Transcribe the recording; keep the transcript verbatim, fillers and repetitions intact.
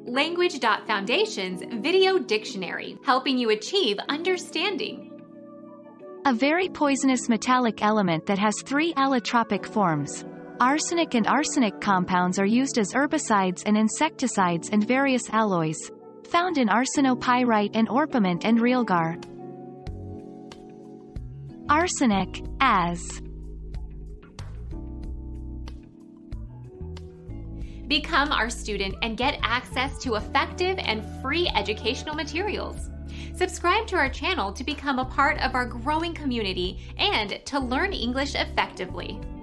Language dot Foundation's Video Dictionary, helping you achieve understanding. A very poisonous metallic element that has three allotropic forms. Arsenic and arsenic compounds are used as herbicides and insecticides and various alloys. Found in arsenopyrite and orpiment and realgar. Arsenic, as. Become our student and get access to effective and free educational materials. Subscribe to our channel to become a part of our growing community and to learn English effectively.